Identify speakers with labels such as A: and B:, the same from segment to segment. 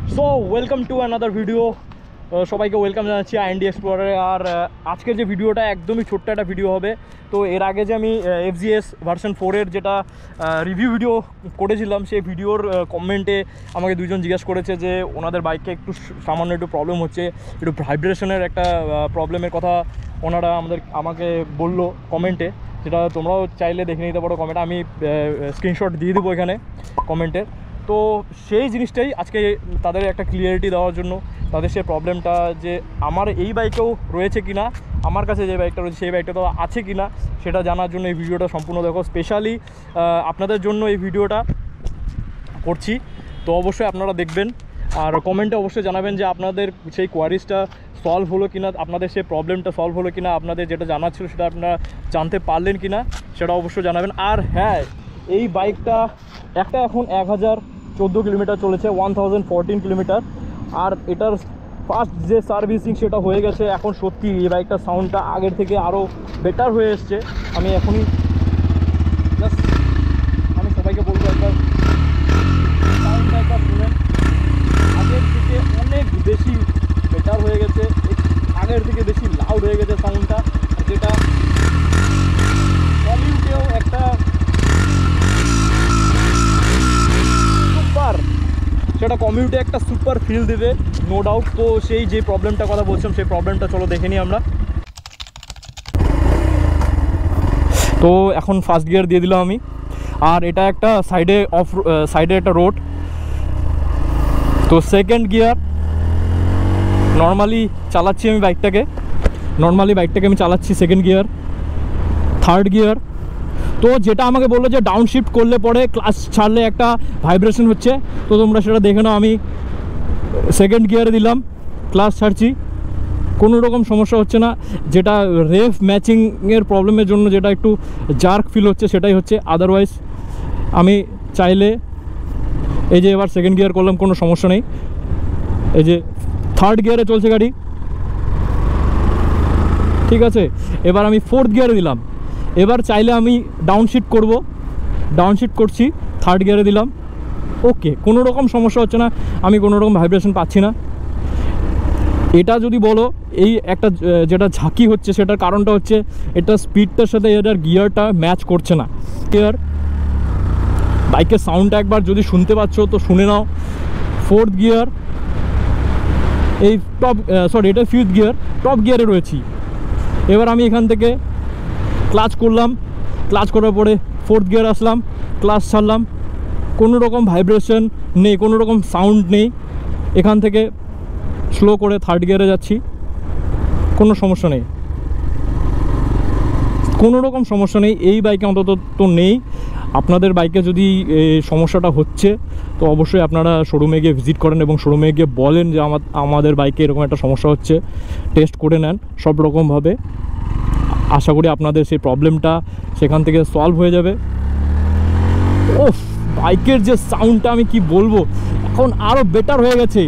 A: So welcome to another video. সবাইকে welcome জানাচ্ছি IND এক্সপ্লোরারে। আর আজকের যে ভিডিওটা একদমই ছোট্ট একটা ভিডিও হবে। তো এর আগে যে আমি FGS ভার্সন 4-এর যেটা রিভিউ ভিডিও করেছিলাম, সেই ভিডিওর কমেন্টে আমাকে দুজন জিজ্ঞেস করেছে যে ওনাদের বাইকে একটু সামান্য একটু প্রবলেম হচ্ছে, একটু ভাইব্রেশনের একটা প্রবলেমের কথা ওনারা আমাকে বললো কমেন্টে, যেটা তোমরাও চাইলে দেখে নিতে পারো কমেন্টে। আমি স্ক্রিনশট দিয়ে দেবো এখানে কমেন্টের। তো সেই জিনিসটাই আজকে তাদের একটা ক্লিয়ারিটি দেওয়ার জন্য, তাদের সেই প্রবলেমটা যে আমার এই বাইকেও রয়েছে কি না, আমার কাছে যে বাইকটা রয়েছে সেই বাইকটা তো আছে কি না, সেটা জানার জন্য এই ভিডিওটা সম্পূর্ণ দেখো। স্পেশালি আপনাদের জন্য এই ভিডিওটা করছি, তো অবশ্যই আপনারা দেখবেন। আর কমেন্টে অবশ্যই জানাবেন যে আপনাদের সেই কোয়ারিজটা সলভ হলো কিনা, আপনাদের সেই প্রবলেমটা সলভ হলো কিনা, আপনাদের যেটা জানার ছিল সেটা আপনারা জানতে পারলেন কিনা, সেটা অবশ্যই জানাবেন। আর হ্যাঁ, এই বাইকটা একটা এখন 1014 কিলোমিটার চলেছে, 1014 কিলোমিটার। আর এটার ফার্স্ট যে সার্ভিসিং সেটা হয়ে গেছে। এখন সত্যি এই বাইকটার সাউন্ডটা আগের থেকে আরও বেটার হয়ে এসছে। আমি এখনই জাস্ট আমি সবাইকে বলবো একবার সাউন্ডটা একবার শুনেন, আগের থেকে অনেক বেশি বেটার হয়ে গেছে, আগের থেকে বেশি লাউড হয়ে গেছে সাউন্ডটা, যেটা কমিউটেও একটা সেটা কমিউনিটি একটা সুপার ফিল দেবে, নো ডাউট। তো সেই যে প্রবলেমটা কথা বলছিলাম, সেই প্রবলেমটা চলো দেখে নিই আমরা। তো এখন ফার্স্ট গিয়ার দিয়ে দিলাম আমি, আর এটা একটা সাইডে একটা রোড। তো সেকেন্ড গিয়ার নর্মালি চালাচ্ছি আমি বাইকটাকে, আমি চালাচ্ছি সেকেন্ড গিয়ার। থার্ড গিয়ার তো যেটা আমাকে বললো যে ডাউন শিফট করলে পরে ক্লাচ ছাড়লে একটা ভাইব্রেশন হচ্ছে, তো তোমরা সেটা দেখে নাও। আমি সেকেন্ড গিয়ারে দিলাম, ক্লাচ ছাড়ছি, কোনো রকম সমস্যা হচ্ছে না। যেটা রেফ ম্যাচিংয়ের প্রবলেমের জন্য যেটা একটু জার্ক ফিল হচ্ছে সেটাই হচ্ছে, আদারওয়াইজ আমি চাইলে এই যে এবার সেকেন্ড গিয়ার করলাম, কোনো সমস্যা নেই। এই যে থার্ড গিয়ারে চলছে গাড়ি, ঠিক আছে। এবার আমি ফোর্থ গিয়ারে দিলাম, এবার চাইলে আমি ডাউনশিফট করব, ডাউনশিফট করছি, থার্ড গিয়ারে দিলাম, ওকে, কোনো রকম সমস্যা হচ্ছে না, আমি কোনো রকম ভাইব্রেশন পাচ্ছি না। এটা যদি বলো এই একটা যেটা ঝাঁকি হচ্ছে, সেটার কারণটা হচ্ছে এটা স্পিডটার সাথে এটার গিয়ারটা ম্যাচ করছে না। গিয়ার বাইকের সাউন্ডটা একবার যদি শুনতে পাচ্ছ তো শুনে নাও। ফোর্থ গিয়ার, এই এটা ফিফথ গিয়ার, টপ গিয়ারে রয়েছি। এবার আমি এখান থেকে ক্লাচ করলাম, ক্লাচ করার পরে ফোর্থ গিয়ার আসলাম, ক্লাচ ছাড়লাম, কোনো রকম ভাইব্রেশন নেই, কোনো রকম সাউন্ড নেই। এখান থেকে স্লো করে থার্ড গিয়ারে যাচ্ছি, কোনো সমস্যা নেই, কোনো রকম সমস্যা নেই। এই বাইকে অন্তত তো নেই। আপনাদের বাইকে যদি সমস্যাটা হচ্ছে তো অবশ্যই আপনারা শোরুমে গিয়ে ভিজিট করেন এবং শোরুমে গিয়ে বলেন যে আমাদের বাইকে এরকম একটা সমস্যা হচ্ছে, টেস্ট করে নেন সব রকমভাবে। আশা করি আপনাদের সেই প্রবলেমটা সেখান থেকে সলভ হয়ে যাবে। ওফ, বাইকের যে সাউন্ডটা আমি কি বলবো, এখন আরও বেটার হয়ে গেছে।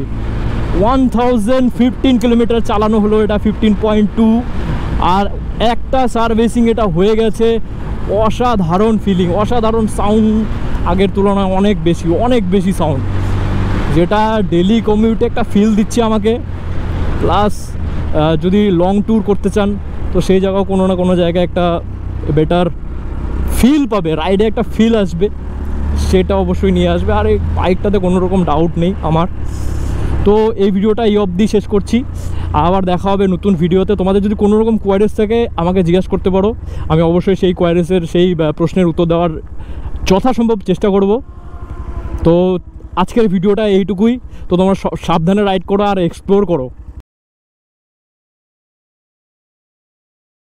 A: 1015 কিলোমিটার চালানো হলো, এটা 15.2, আর একটা সার্ভিসিং এটা হয়ে গেছে। অসাধারণ ফিলিং, অসাধারণ সাউন্ড, আগের তুলনায় অনেক বেশি সাউন্ড, যেটা ডেলি কমিউটে একটা ফিল দিচ্ছে আমাকে। প্লাস যদি লং ট্যুর করতে চান তো সেই জায়গাও কোনো না কোনো জায়গায় একটা বেটার ফিল পাবে, রাইডে একটা ফিল আসবে, সেটা অবশ্যই নিয়ে আসবে। আর এই বাইকটাতে কোনো রকম ডাউট নেই আমার। তো এই ভিডিওটা এই অবধি শেষ করছি, আবার দেখা হবে নতুন ভিডিওতে। তোমাদের যদি কোনো রকম কোয়ারিজ থাকে আমাকে জিজ্ঞাসা করতে পারো, আমি অবশ্যই সেই কোয়ারিজের সেই প্রশ্নের উত্তর দেওয়ার যথাসম্ভব চেষ্টা করব। তো আজকের ভিডিওটা এইটুকুই। তো তোমরা সাবধানে রাইড করো আর এক্সপ্লোর করো।